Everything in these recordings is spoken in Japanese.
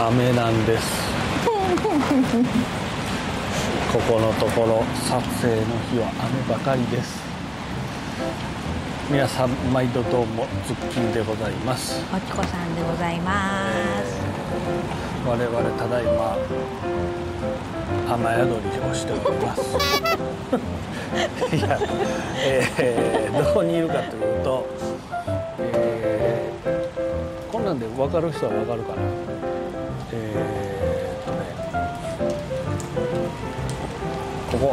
雨なんです。ここのところ撮影の日は雨ばかりです。皆さん毎度どうもズッキンでございます。 もちこさんでございます。 我々ただいま雨宿りをしております。いや、どこにいるかというと、こんなんで分かる人は分かるかな。ここ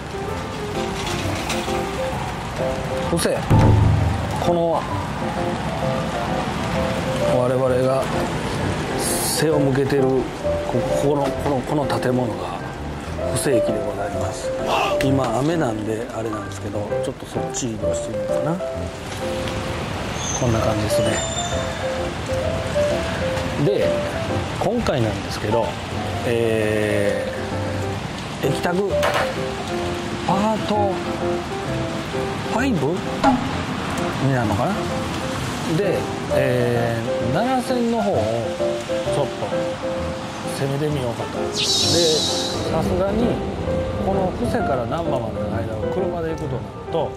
布施、この我々が背を向けてるこの建物が布施駅でございます。今雨なんであれなんですけど、ちょっとそっち移動してみようかな。こんな感じですね。で今回なんですけど、液タグパート5になるのかな。で、奈良線の方をちょっと攻めてみようかと。でさすがにこの布施から難波までの間を車で行くとなると、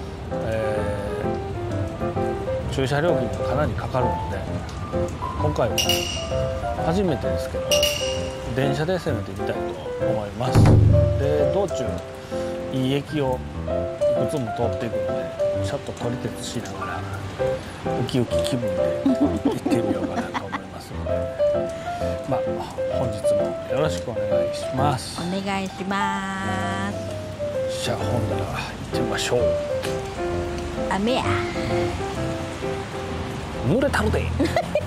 駐車料金がかなりかかるので、今回は初めてですけど電車で攻めてみたいと思います。で道中いい駅をいくつも通っていくので、ちょっと撮り鉄しながらウキウキ気分で行ってみようかなと思いますので、まあ本日もよろしくお願いします。 お願いします。 じゃあほんなら行ってみましょう。 雨や。 濡れたるで。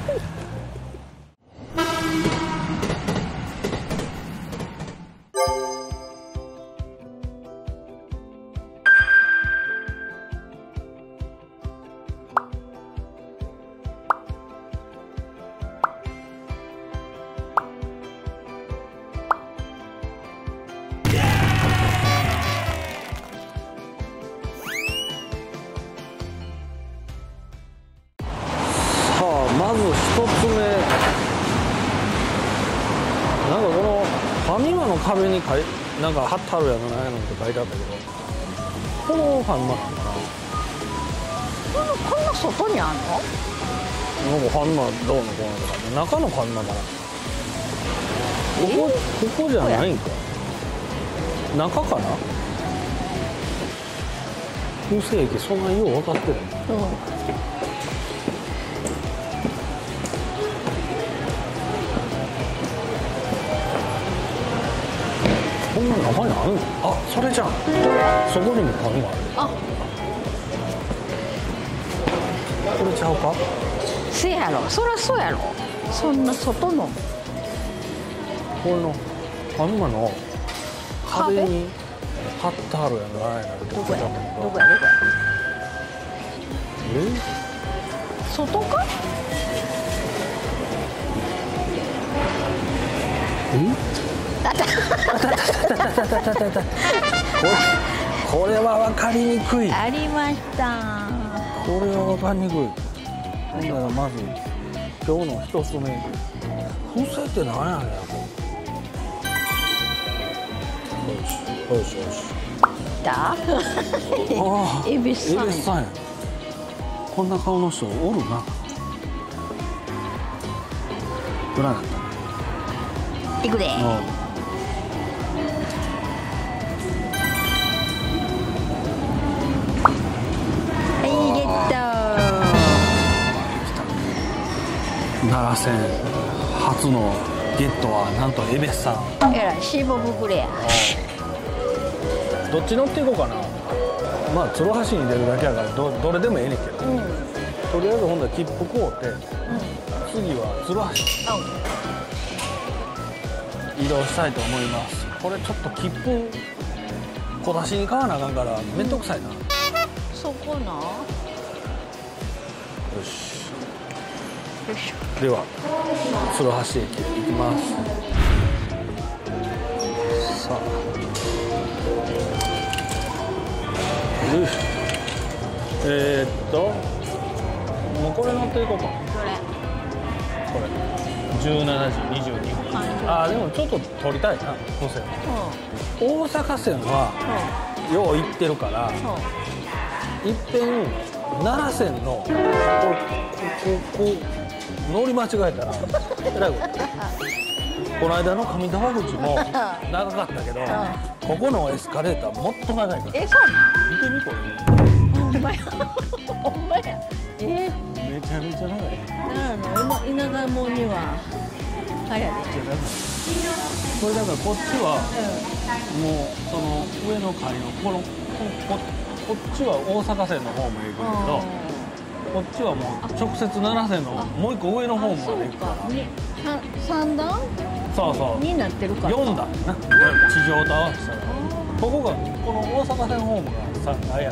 まず一つ目、なんかこのファミマの壁になんか貼ってあるやろなんやのって書いてあったけど、このファミマなのかな。 こんな外にあんの？ なんかファミマどうのこうのとか中のファミマかな。ここじゃないんか。中かな。布施駅そんなよう分かってるの。こんな中にあるの？あ、それじゃん。そこにもファミマある。 あ、 これちゃうか？ せやろ、そりゃそうやろ。そんな外のこのファミマの壁に貼ってあるやん。どこやどこや。外か？ これは分かりにくい。 ありました。 これは分かりにくい。ほんならまず今日の一つ目、布施って何やねん。よし。 だ？恵比寿さんや。 こんな顔の人おるな。どないなった？ 行くで。 奈良線初のゲットはなんと恵比寿さん。 えらいシーボブクレア。 どっち乗っていこうかな。まあ鶴橋に出るだけやからどれでもええねんけど、とりあえずほんなら切符買うて、次は鶴橋移動したいと思います。これちょっと切符小出しに買わなあかんからめんどくさいな。 そこな。 よし。 よいしょ。 では鶴橋駅行きます。さあ、もうこれ乗っていこうか。 どれ？ これ 17時22分。ああでもちょっと撮りたいな路線。大阪線はよう行ってるからいっぺん奈良線のこ乗り間違えたらえらいこと。この間の上川口も長かったけど、ここのエスカレーターもっと長いから。 え、そうなん見てみこれ。 ほんまやほんまや。 めちゃめちゃ長い。 今稲田門にはあれやで。 これだからこっちはもうその上の階のこっちは大阪線の方も行くけど、こっちはもう直接奈良線のもう一個上の方まで行くから。 3段そうそうになってるから。 4段な。地上と合わせたらここがこの大阪線ホームが3階やから。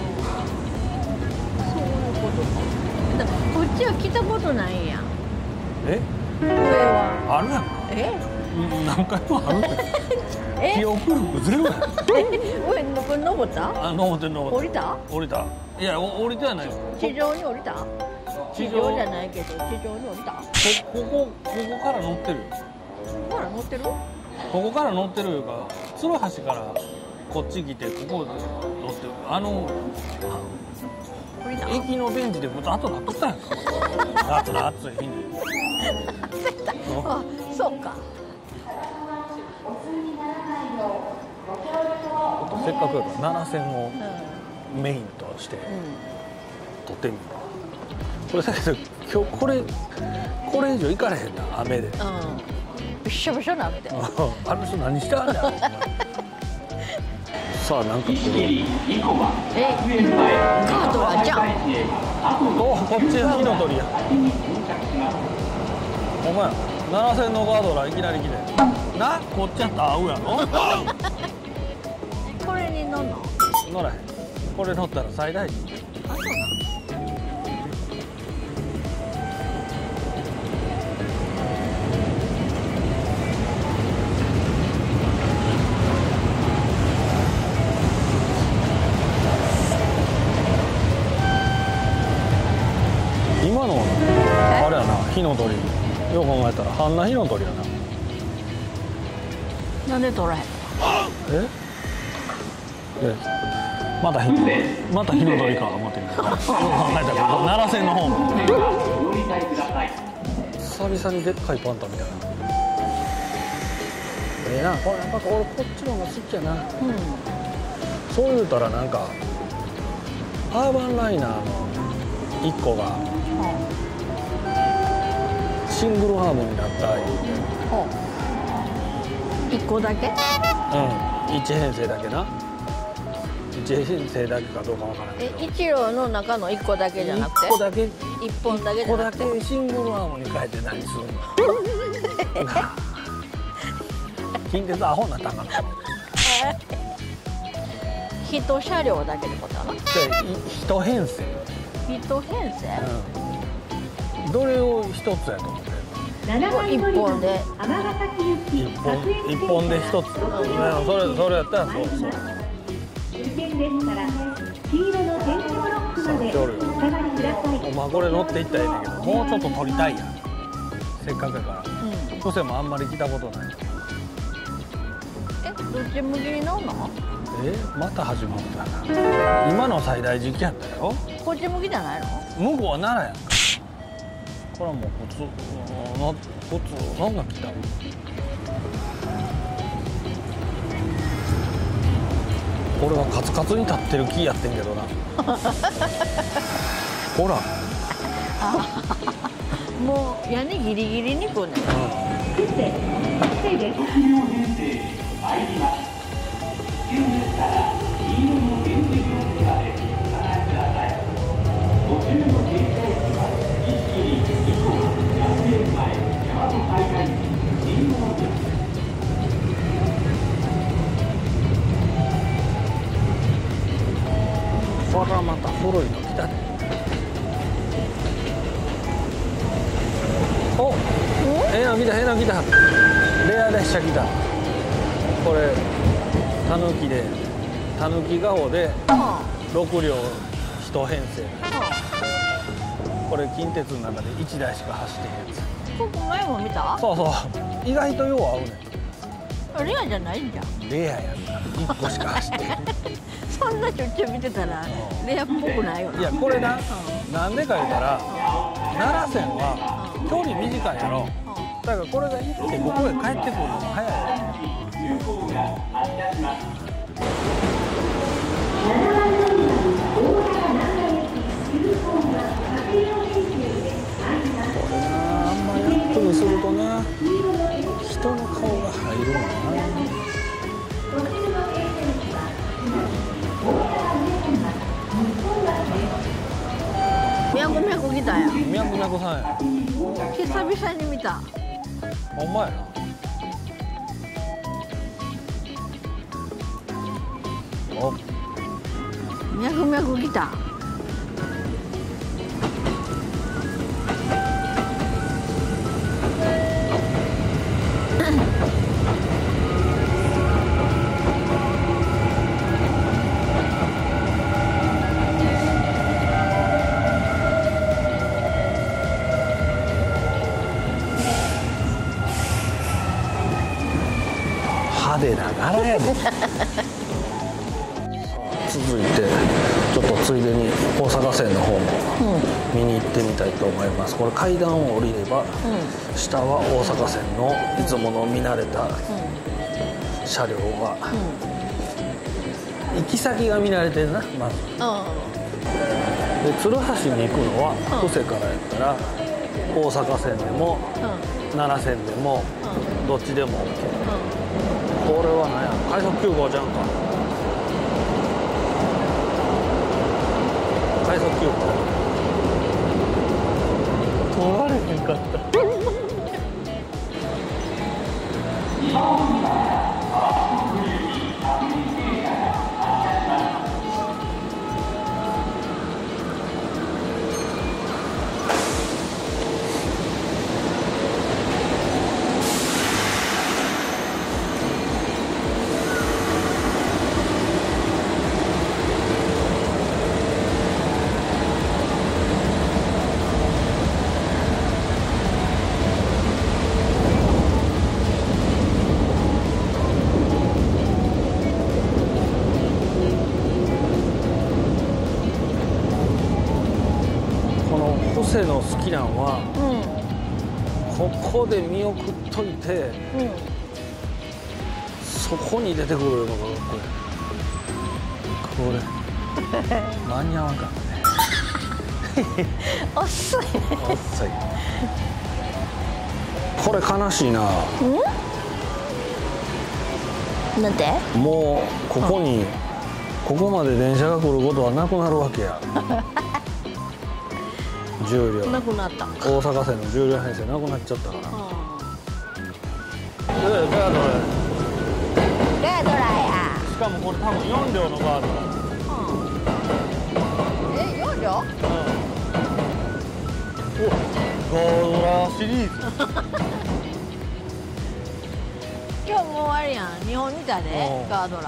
そういうことか。だからこっちは来たことないんや。 え？ 上は。 あるやんか。 え？ 何回もあるって記憶力ゼロやん。 上のこれ登った？ あ、登ってる登ってる。 降りた？ 降りた。いや降りてはないよ。 地上に降りた？地上じゃないけど地上に降りた？ ここから乗ってるよ。 ここから乗ってる？ ここから乗ってるいうか鶴橋からこっち来てここで乗ってる。 降りた？ 駅のベンチでずっと後なってたやんか。夏の暑い日に。 あ、そうか。 せっかくやから奈良線をメインとして撮ってみる。これだけど今日これ以上行かれへんな雨で。 びっしょびしょなって。 あの人何してはんねん。さあなんかこうカードがじゃん。 おこっち火の鳥や。お前奈良線のガードラいきなり来てな。こっちやったら合うやろ。 これに乗んの？ 乗らへん。これ乗ったら最大時。 あ、そうなの？ 今のあれやな火の鳥。よく考えたら半な火の鳥やな。 なんで取らへんの？ また火の鳥か思ってるけど。よく考えたら奈良線の方も久々にでっかいパンタみたいな。なこれやっぱ俺こっちの方が好きやな。そう言うたらなんかアーバンライナーの1個がシングルハーモになった 1個だけ 1編成だけな。1編成だけかどうかわからんけど 1両の中の1個だけじゃなくて 1個だけ 1本だけ 1個だじゃなくてけシングルハーモに変えて何するの。なあ近鉄アホになったんかな。 1車両だけってことやな。 1編成、 1編成、 どれを1つやと思って 1本で 1本で1つ、それやったらそうそうさっきおるよ。まあこれ乗っていったらええねんけどもうちょっと撮りたいやん。せっかくやから伏線もあんまり来たことない。 どっち向きに乗んの？ また始まったな。今の最大時期やったよ。 こっち向きじゃないの？ 向こうは奈良やんか。これはもう普通なんか来た。俺はカツカツに立ってる気やってんけどな。ほらもう屋根ギリギリに来んねん。 これはまた古いの来たね。お、の来たレア列車来た。これたぬきでたぬき顔で6両1編成。これ近鉄の中で1台しか走ってへんやつ。 こ前も見た？ そうそう意外とよう合うねレアじゃないんじゃん。 ん。レアやった1個しか走ってへんそんなしょっちゅう見てたらレアっぽくないよな。 いやこれな、なんでか言うたら奈良線は距離短いやろ。だからこれが行ってここへ帰ってくるのも早いよ。これなあんまやっとするとな人の顔が入るのな。 みやこみやこ来たやん。 みやこみやこさんや。 久々に見た。 ほんまやな。おみやこみやこ来た。 派手な柄やで続いてちょっとついでに大阪線の方も見に行ってみたいと思います。これ階段を降りれば、下は大阪線のいつもの見慣れた車両が、行き先が見慣れてるなまず。で鶴橋に行くのは布施からやったら大阪線でも、奈良線でも、どっちでも OK。これは何や快速急行じゃんか。快速急行取られへんかった。布施の好きなんは、ここで見送っといて、そこに出てくるのがこれ間に合わんかったね遅い。 遅い。これ悲しいな。 なんて？ もうここに、ここまで電車が来ることはなくなるわけや10両なくなった。 大阪線の10両編成なくなっちゃったから。ガードレガードラや。 しかもこれ多分4両のガードラ。 4両？ おガードラシリーズ今日もう終わりやん。日本見たでガードラ。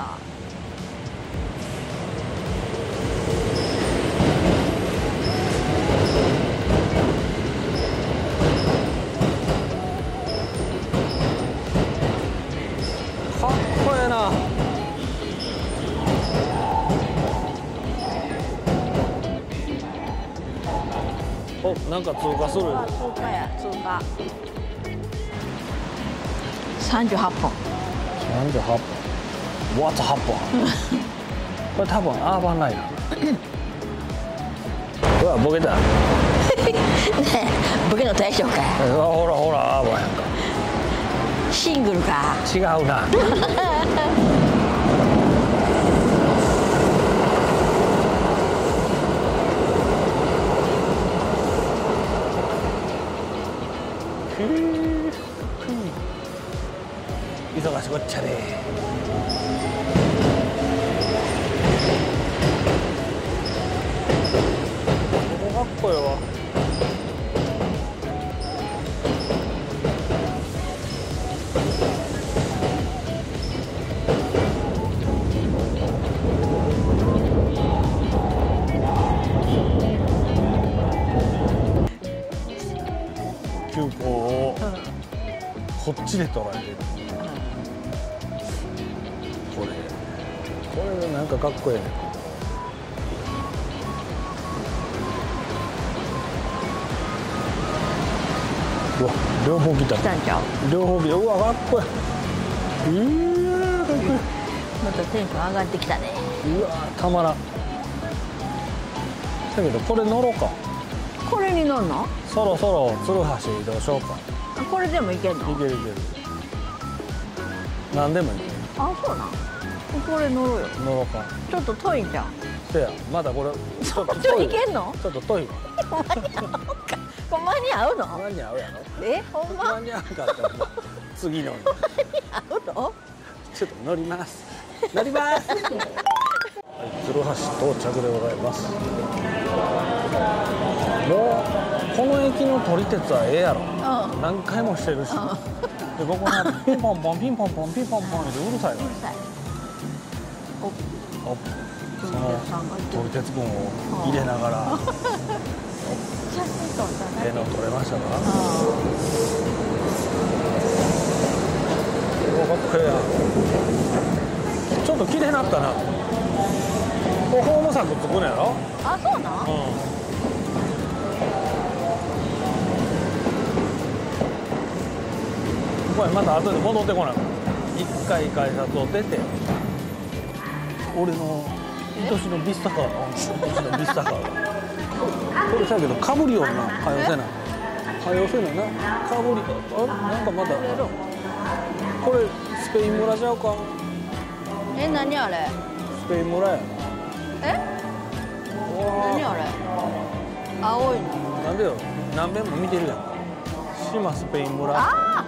かっこええな。お、なんか通過する。 通過や、通過。38分。 38分。What's 8分これ多分アーバンライナー。うわ、ボケた。 ねえ、ボケの大将か。 ほらほら、アーバンやんか。 シングルか。 違うな。忙しこっちゃで。ここかっこいいわ。急行をこっちで捉えてる。これなんかかっこええね。うわ、両方来た。 来たんちゃう。 両方来た。うわ、かっこいい。うわ、かっこいい。 またテンション上がってきたね。 うわ、たまらん。だけどこれ乗ろうか。 これに乗んの？ そろそろ鶴橋移動しようか。 あ、これでもいけんの？ いけるいける。何でもいける。 あ、そうなん。これ乗ろうよ。 乗ろうか。 ちょっと遠いんじゃん。 せや、まだこれちょっとちょ遠い。 いけんの？ ちょっと遠いわ。 ほんまに合うの？ 間に合うやろ。 え、ほんま間に合うかったらもう次のに合うの？ ちょっと乗ります。乗ります。はい、鶴橋到着でございます。もうこの駅の撮り鉄はええやろ。 うん。 何回もしてるし。でここなピンポンポンピンポンポンピンポンポンでうるさいの。 うるさい。お、 おその撮り鉄分を入れながら写真撮ったね。 ええの撮れましたか？お、かっこええや。ちょっと綺麗になったな。これホーム柵つくねやろ。 あ、そうなん？ これまた後で戻ってこない。一回改札を出て俺の愛しのビスタカーの愛しのビスタカーがこれさやけどかぶりよんな。はよせなはよせななかぶり。あ、なんかまだこれスペイン村ちゃうか。 え、何あれ？ スペイン村やな。 え？何あれ？青いの。 なんでよ、何遍も見てるやんか。島スペイン村。 ああ。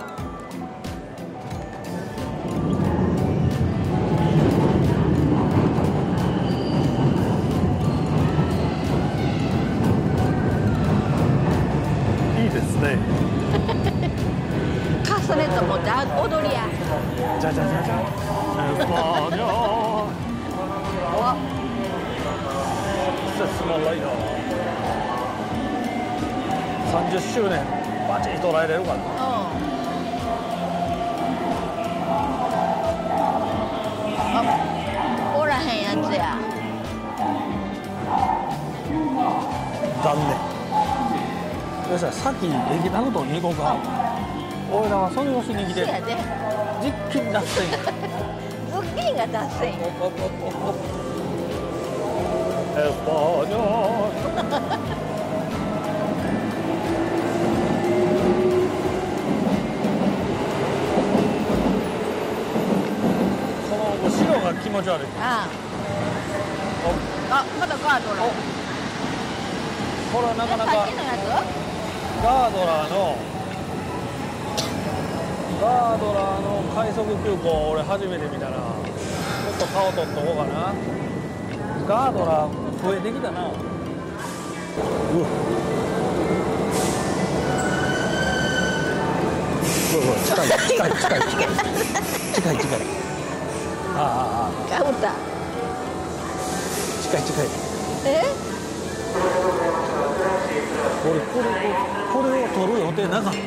いいですね。 カスネット持って踊りや。 じゃじゃじゃじゃ。エスパーニャお、 セスマライダー。30周年バチッと捉えれるかな。 うん。あ、おらへんやつや。 残念。よっしゃ、先駅タクトに行こうか。俺らはそれをしに来てる。 そうやで。 実験脱線。 ズッキーが脱線。 エスパーニャこの後ろが気持ち悪い。 ああ、まだガードラー。 これはなかなかさっきのやガードラーの快速急行俺初めて見たな。ちょっと顔取っとこうかな。ガードラー増えてきたな。うわ近い近い近い近い近い近い。ああつ。かぶった。 近い近い。 え？ これを取る予定なかった。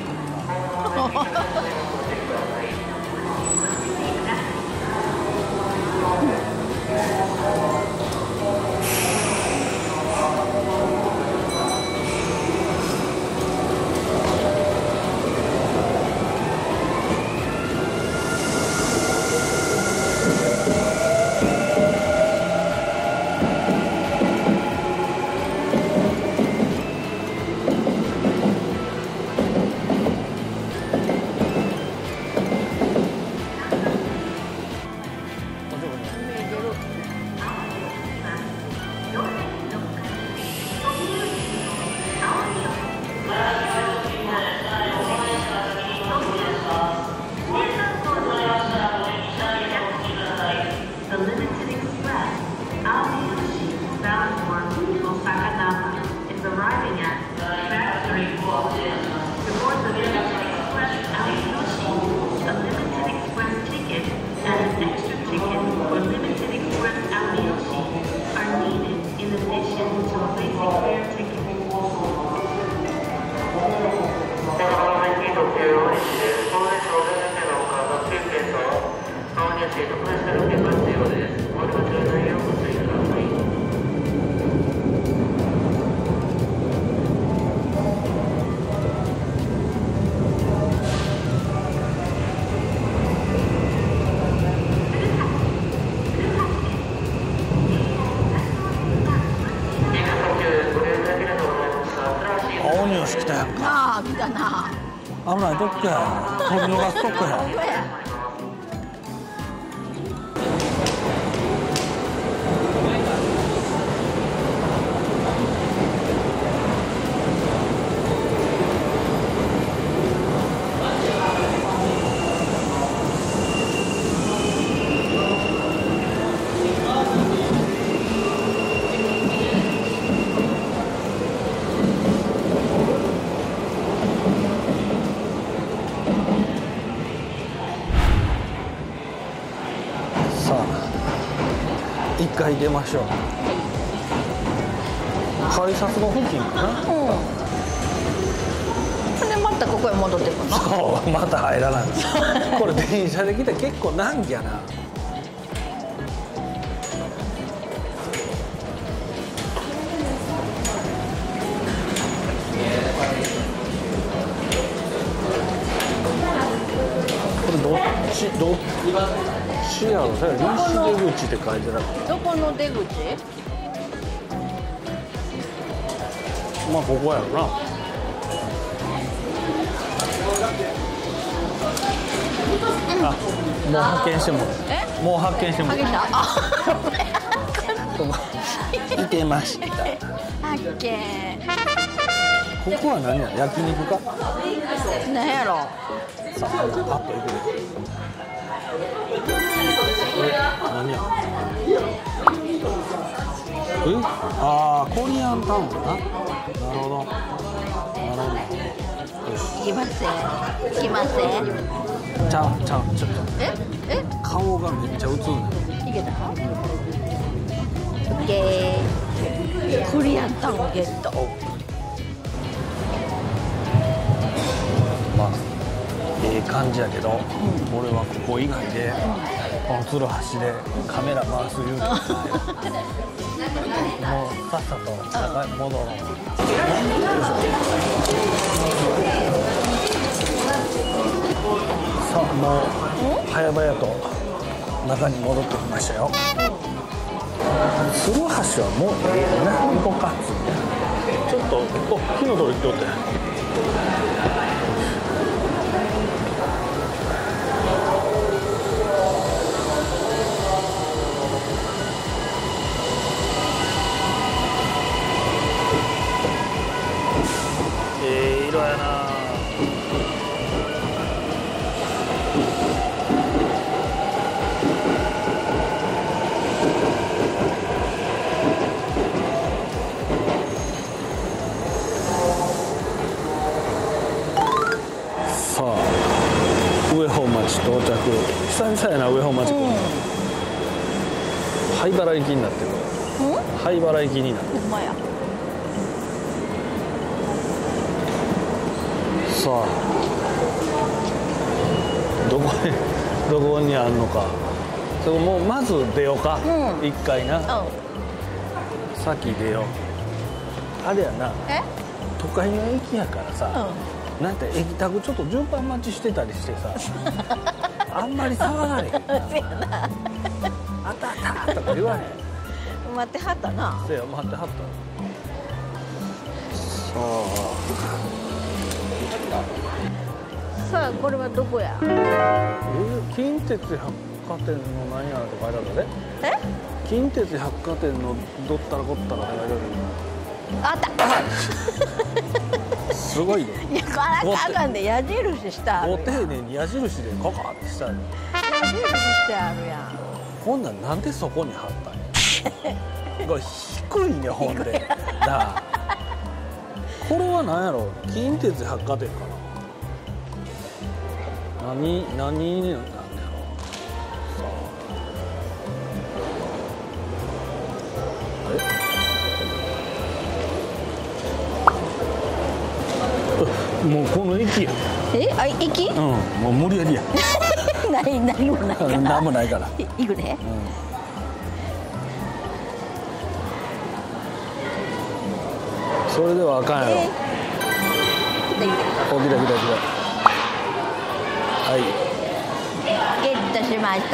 青鬼押し来たやんか。 ああ来たな。 危ないとこや。取り逃すとこや。さあ一回出ましょう。改札の付近かな。 でまたここへ戻ってくるの。 そうまた入らない。これ電車で来たら結構難儀やな。これどっちやろ。それ西出口って書いてなかった。 どこの出口？ まあここやろな。あ、もう発見してもえ？ もう発見してもあげた？あ、 いてました。 発見。 ここは何や、焼肉か。 なんやろ。 さあ、パッと行くで。何や。ああ、コリアンタウンかな。なるほど。なるほど。よし。 行きません。行きません。 ちょっと。 え？ 顔がめっちゃ映るね。 いけたの？オッケー。コリアンタウンゲット。 まあ、感じやけど、俺はここ以外で、この鶴橋でカメラ回す勇気ないもうさっさと中に戻ろう。さあもう早々と中に戻ってきましたよ。鶴橋はもうええな、行こうか。ちょっと火の鳥来とって。色やな。さあ上本町到着。久々やな上本町。灰原行きになってる。灰原行きになってる。 ほんまや。 さあどこにあんのか。そこもうまず出ようか。一回な。先出よう。あれやな。都会の駅やからさ、なんて駅タグちょっと順番待ちしてたりしてさあんまり騒がれへんな。あったあったとか言わへん。 待ってはったな。 せや待ってはった。 さあこれはどこや？ 近鉄百貨店の何やらとか書いてあるで。近鉄百貨店のどったらこったらって書いてあった。 ある。すごいね。 いやこれあかんで矢印してある。 ご丁寧に矢印でココってしたら。 矢印してあるやん。 ほんなんなんでそこに貼ったんや。これ低いねほんで。なあ。これは何やろ。近鉄百貨店かな。何になんねやろ。さあもうこの駅や。 あ、駅？ もう無理やりや。 何もないから何もないから、 行くね。 それではあかんやろ。 来た来た。 お、来た来た来た。はい。 ゲットしました。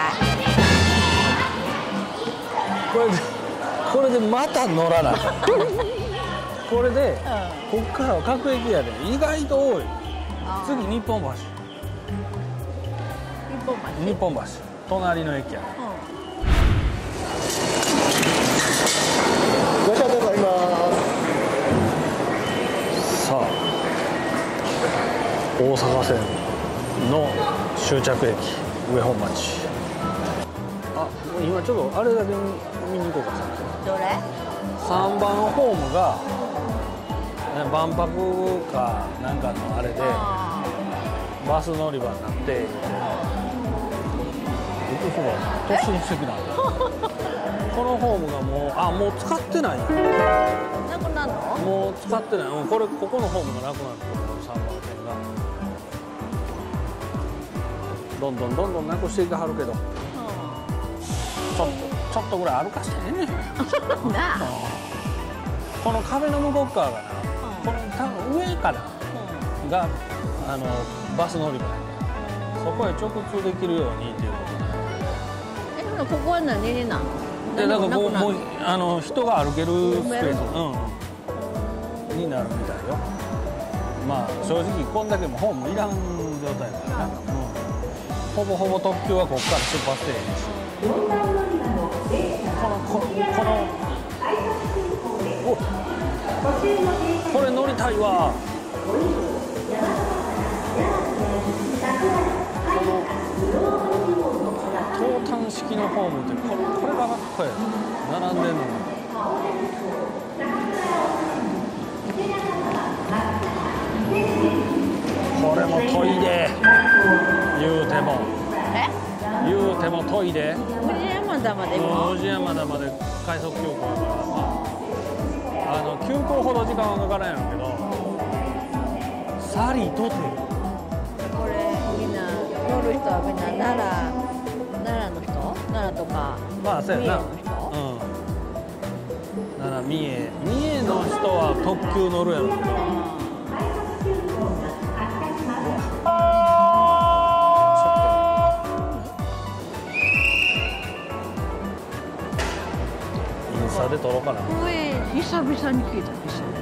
これでまた乗らない。これで、こっからは各駅やで、意外と多い。次日本橋。日本橋。隣の駅や。 いらっしゃいございます。 さあ、大阪線の終着駅上本町。あ、今ちょっとあれだけ見に行こうか。 どれ 3番ホームが万博かなんかのあれでバス乗り場になって都心的なこのホームがもう使ってないやん。 なくなるの？ もう使ってない。ここのホームがなくなるところ3番線がどんどんなくしていかはるけど、ちょっとぐらい歩かしてねんなあ。 この壁の向こう側がな、この多分上からがバス乗り場やね。そこへ直通できるようにっていうことで。 ほらここは何になるの？ でだからももう人が歩けるスペース、になるみたいよ。まあ正直こんだけもホームいらん状態だからな、ほぼほぼ特急はここから出発していいし、これ乗りたいわ。投炭式のホームってこれがかっこいい。並んでんのにこれも遠いで、言うても遠いで。 宇治山田までも。 宇治山田まで快速急行だから、急行ほど時間はかからないんやけど、さりとてこれみんな乗る人はみんな奈良の人、奈良とかまあそうやな。奈良三重の人は特急乗るやろうけど。インスタで撮ろうかな。 上久々に聞いたんですよ。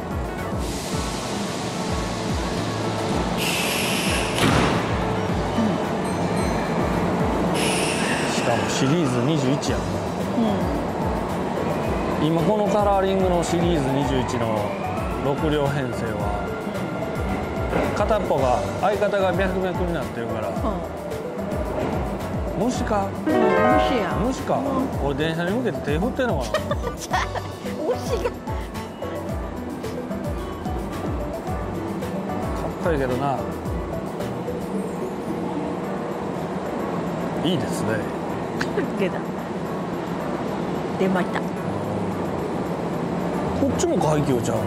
しかもシリーズ21やん。今このカラーリングのシリーズ21の6両編成は片っぽが相方が脈々になってるから、虫か、 虫やん。 虫か、俺電車に向けて手振ってんのかな。 虫がかっこいいけどな。いいですね。 出た。出ました。 こっちも海峡ちゃう。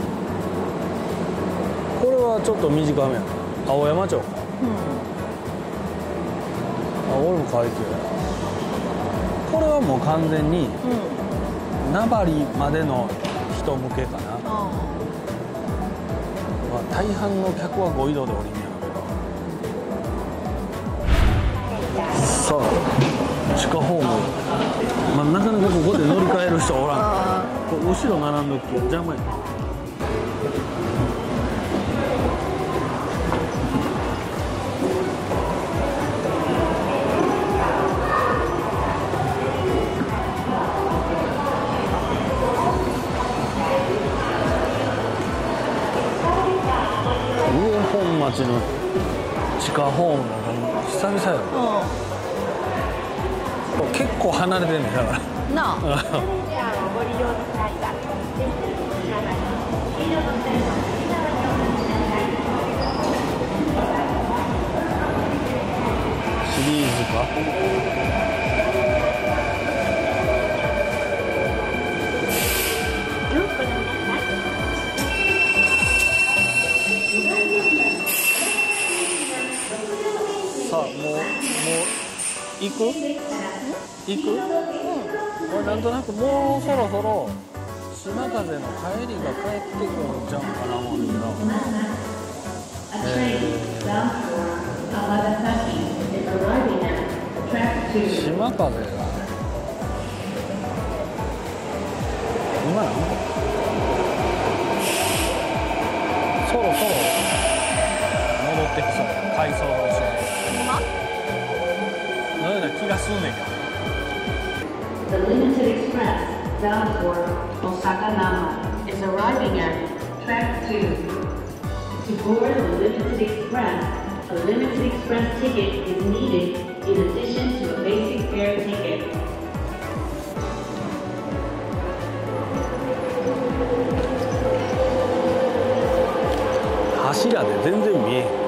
これはちょっと短めやな。青山町か。俺も海峡や。これはもう完全に名張までの人向けかな。まあ、大半の客は5移動で降りんやけど。さあ地下ホーム、まあ、なかなかここで乗り換える人おらん。これ後ろ並んどき邪魔や。上本町の地下ホームの久々やろ。結構離れてんねんだからなあ。 シリーズか。さあ行く？俺なんとなくもうそろそろ島風の帰りが帰ってくるんちゃうかな思うんだけど、島風が今なんかそろそろ戻ってきそうや、改装の仕事のような気がすんねんけど。 The limited express bound for Osaka Nama is arriving at track 2. To board the limited express, a limited express ticket is needed in addition to a basic fare ticket. 柱で全然見えへん。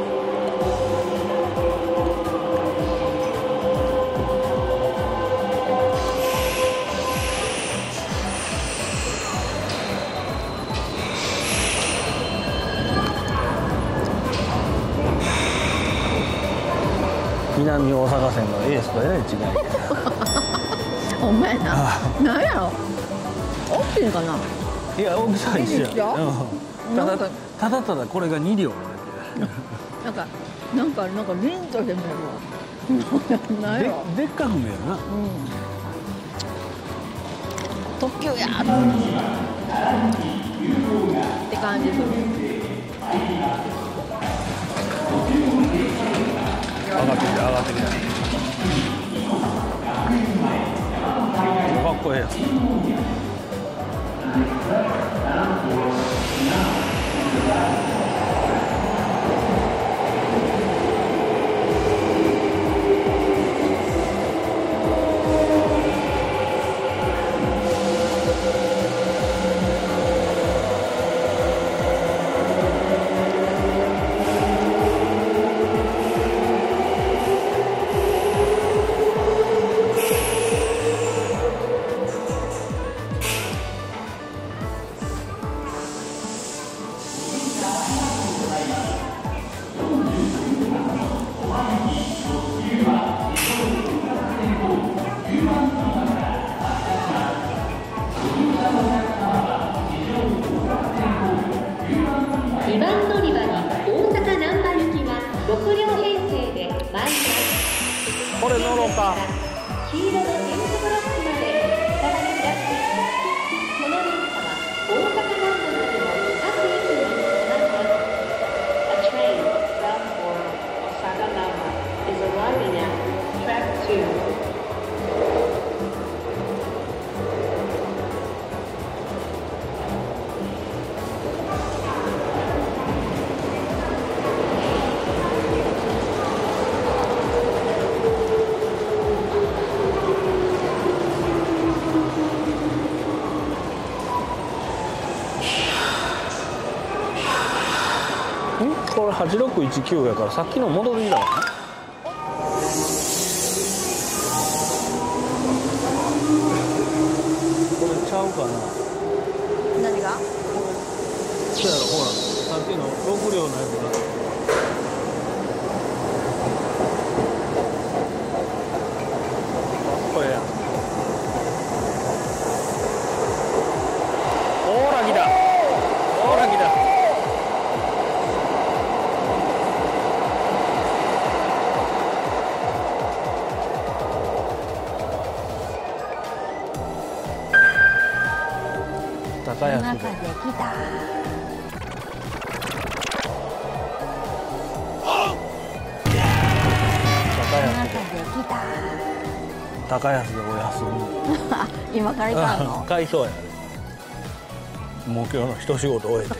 南大阪線のエースとえらい違い。 お前な、なんやろ。大きいんかな。 いや大きさは一緒や。 一緒ただこれが2両もなんか凛として見えるわ。なんやろ。 でっかく見えるな。 特急やって感じする。 上がってきた。かっこええやん。 2番乗り場に大阪難波行きは6両編成で参ります。 これ乗ろうか。 黄色の点字ブロックまで下がりください。この電車は大阪難波までの各駅に停まります。A train bound for Osaka Namba is arriving at track 2. これ8619やからさっきの戻りだわな。これちゃうかな。 何が？ そうやろ、ほらさっきの6両のやつだ。これや。オーラギだ。オーラギだ。高安で中で来た。 高安でお休み。 今から行かんの？ 開票やね。もう今日の一仕事終えて。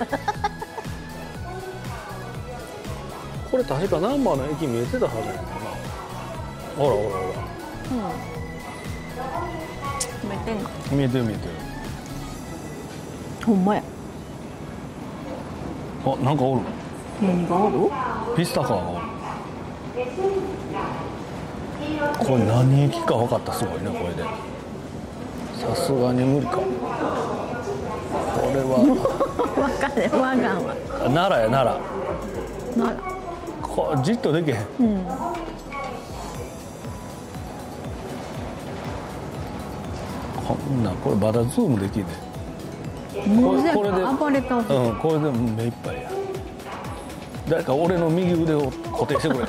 これ確かナンバーの駅見えてたはずやねんな。ほら。 見えてんの？ 見えてる。 ほんまや。 あ、なんかおる。 何がおる？ ピスタカーがおる。これ何駅か分かった。すごいね、これで。さすがに無理か。これは分かれ、わがんわ。 奈良や、奈良。 なら。 こじっとできへん。 こんなんこれまだズームできんねもうこれで暴れた。 うんこれで目いっぱいや誰か俺の右腕を固定してくれ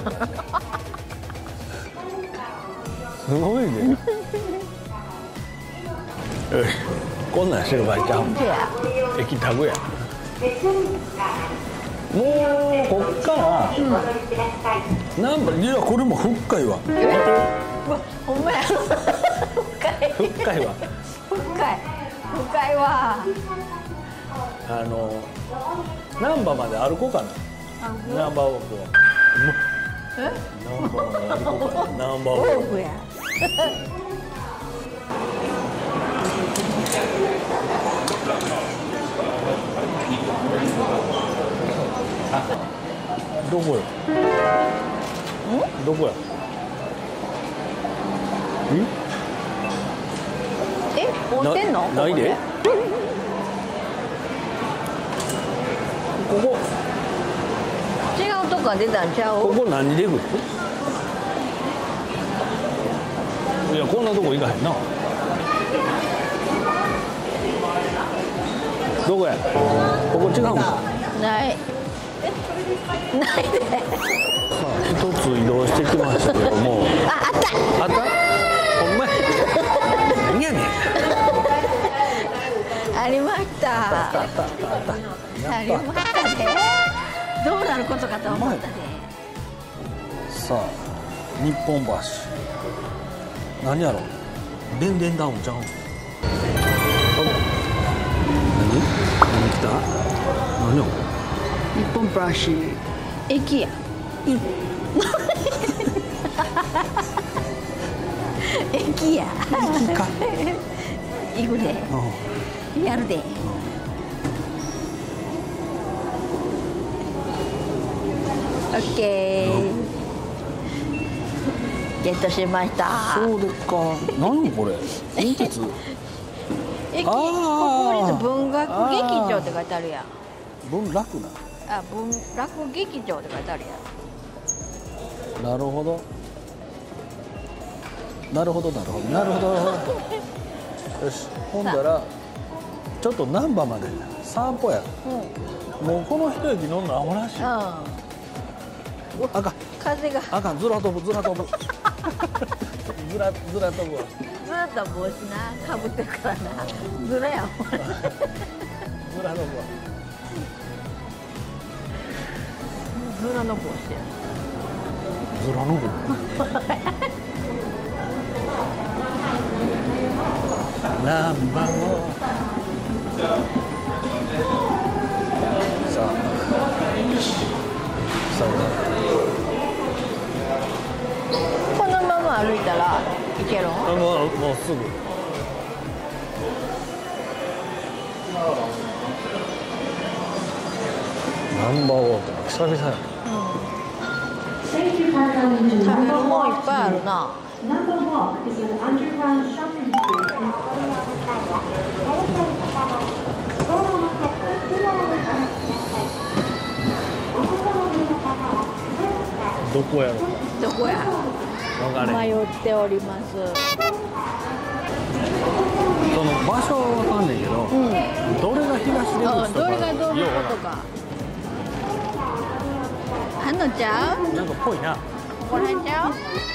すごいねよしこんなんしてる場合ちゃう駅タグやもうこっからなんかいやこれも深いわほんまや。深い。 深いわ深いわ。 難波まで歩こうかな難波をこうえ？ 難波まで歩こうかな難波をオーブや。 どこやどこやえ、追ってんの？ ないでここ違うとこが出たんちゃう？ ここ何で行くいやこんなとこ行かへんなどこやここ違うんかないないで。 さあ一つ移動してきましたけどもあったあったほんまや何やねんありましたあったあったあったありましたね。どうなることかと思ったね。 さあ日本橋何やろでんでんダウンちゃうの何来た何や日本橋駅や。駅や。 駅か行くで。やるで。オッケー。ゲットしました。 そうでっか何これ近鉄駅、 あー国立文学劇場って書いてあるやん。 文楽なあ、文楽劇場って書いてあるやん。 なるほどなるほどなるほどなるほどよしほんだらちょっと難波まで散歩やもうこの一駅乗んのアホらしいあかん風がずあかんずら飛ぶずら飛ぶずら飛ぶわっと帽子なかぶってるからな。ずらやもん。 ずら飛ぶわずらの帽子や。 ずらのぶナンバーをさあこのまま歩いたらいけるの？ もうすぐナンバーウォーク久々やね Thank you for coming to 食べる Number もんいっ Walk. ぱいあるな。 Number Walk is an underground shopping street. どこやろどこや？ 分かれへん迷っております。 その場所は分かんないけど、どれが東出口とかどれがどういうことか。あんのちゃう？ なんかぽいなここら辺ちゃう？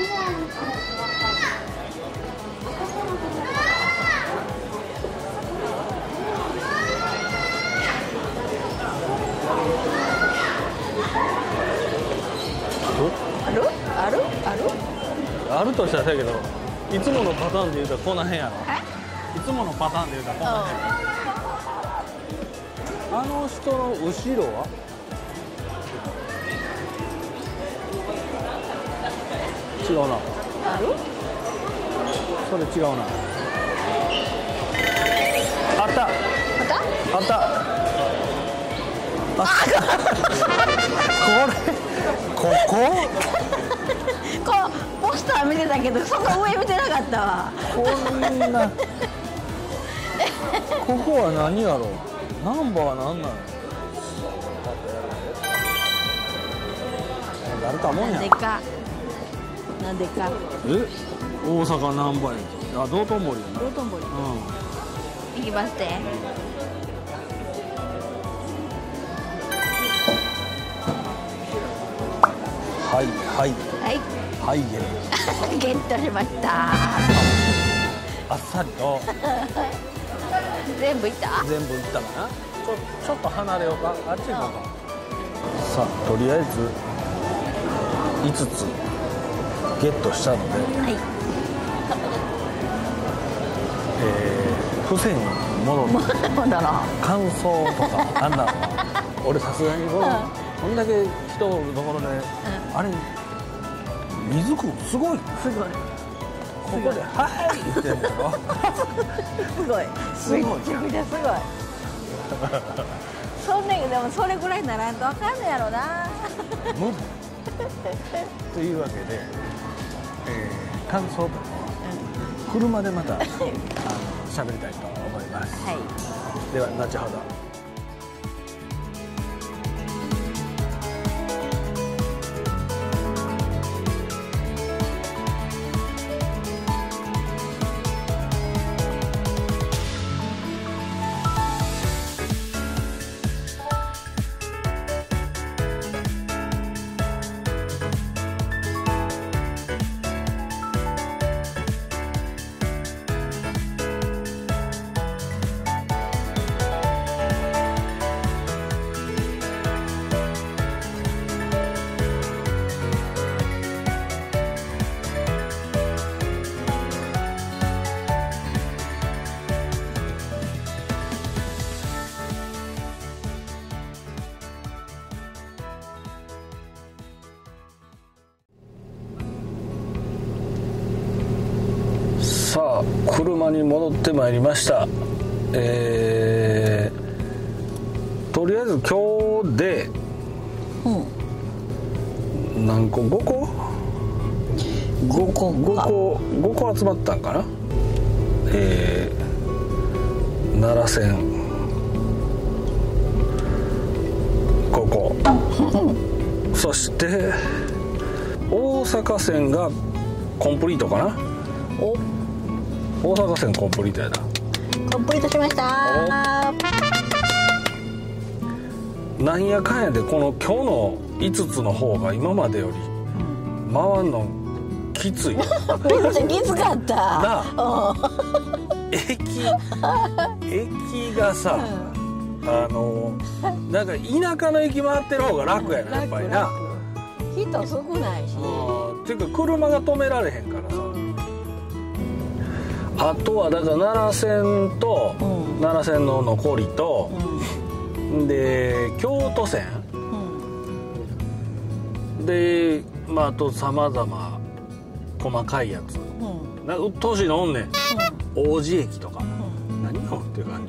ある？ある？ある？ あるとしたらだけどいつものパターンで言うたらこの辺やろえ？ いつものパターンで言うたらこの辺あの人の後ろは違うなある？ それ違うなあったまた？ あったこポスター見てたけどそこ上見てなかったわ。 こんなここは何やろナンバーは何なのなるかもんやなんでか。なんでか。 え大阪ナンバー駅あ、道頓堀やな。 道頓堀う行きますね。 はいはいはいはい、 ゲットしましたあっさりと全部いった全部いったかな。ちょっと離れようか、あっち行こうか。さあ、とりあえず5つゲットしたので、 はい付箋に戻って戻ろう感想とかあんなのは俺さすがにこんだけ人おるところで、あれ水くんすごい、 すごいここで「はい」言ってんのよすごいすごいめちゃくちゃすごいそんねんでもそれぐらいならんとあかんのやろな無理というわけで、感想とかは車でまた喋りたいと思います、 はいでは後ほど。さあ、車に戻ってまいりました。とりあえず今日で何個、5個5個集まったんかな。奈良線5個そして大阪線がコンプリートかな。大阪線コンプリートやな。 コンプリートしましたなんやかんやでこの今日の5つの方が今までより回んのきついめっちゃきつかったなあ駅がさ、なんか田舎の駅回ってる方が楽やな、やっぱりな。 人少ないしっていうか車が止められへんからさ。あとはだから奈良線と、奈良線の残りと、で京都線、で、まあ、あとさまざま細かいやつ、なんかうっとうしいのおんねん、王子駅とか、何よっていう感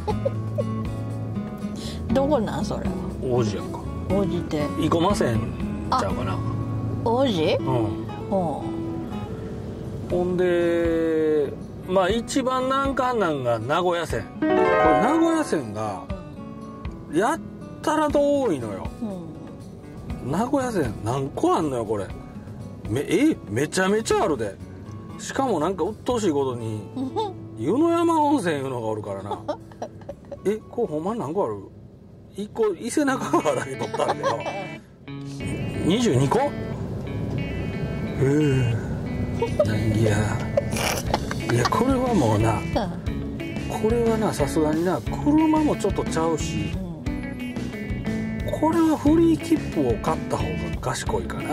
じ。 どこなんそれは王子やんか。 王子って生駒線ちゃうかな。 王子ほんでまあ一番難関なんが名古屋線。これ名古屋線がやったらと多いのよ、名古屋線何個あんのよこれ。めちゃめちゃあるで。しかもなんかうっとうしいことに湯の山温泉いうのがおるからなこれほんまに何個ある。1個伊勢中川だけ取ったんだよ22個。いやこれはもうな、これはなさすがにな車もちょっとちゃうし、これはフリー切符を買った方が賢いかな。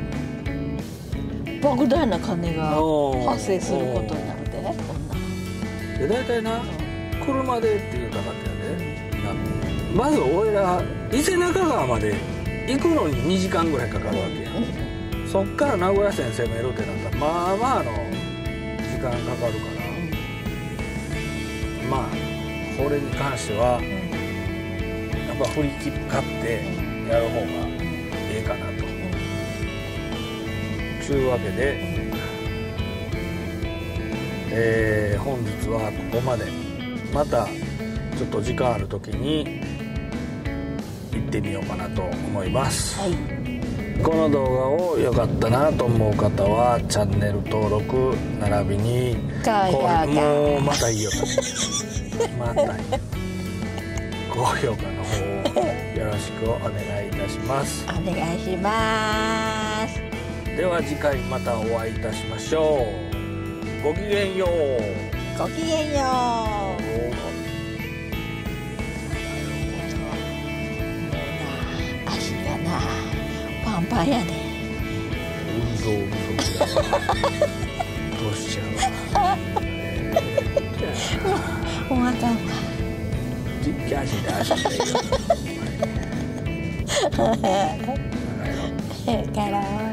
莫大な金が発生することになるでね。 で大体な車でっていうかかってやで、まず俺ら伊勢中川まで行くのに2時間ぐらいかかるわけや、そっから名古屋線攻めるってなったらまあまあの時間かかるから、まあこれに関してはやっぱ振り切り買ってやる方がええかなと、というわけで、本日はここまで。またちょっと時間ある時に行ってみようかなと思います。 はいこの動画を良かったなと思う方はチャンネル登録並びにもうまたいいよまたいい高評価の方をよろしくお願いいたします。 お願いします。 では次回またお会いいたしましょう。ごきげんよう。 ごきげんよう。足がなパンパンやで。 運動不足やどうしちゃうもうあかんわ。 実家足で足でいいよ帰ろう。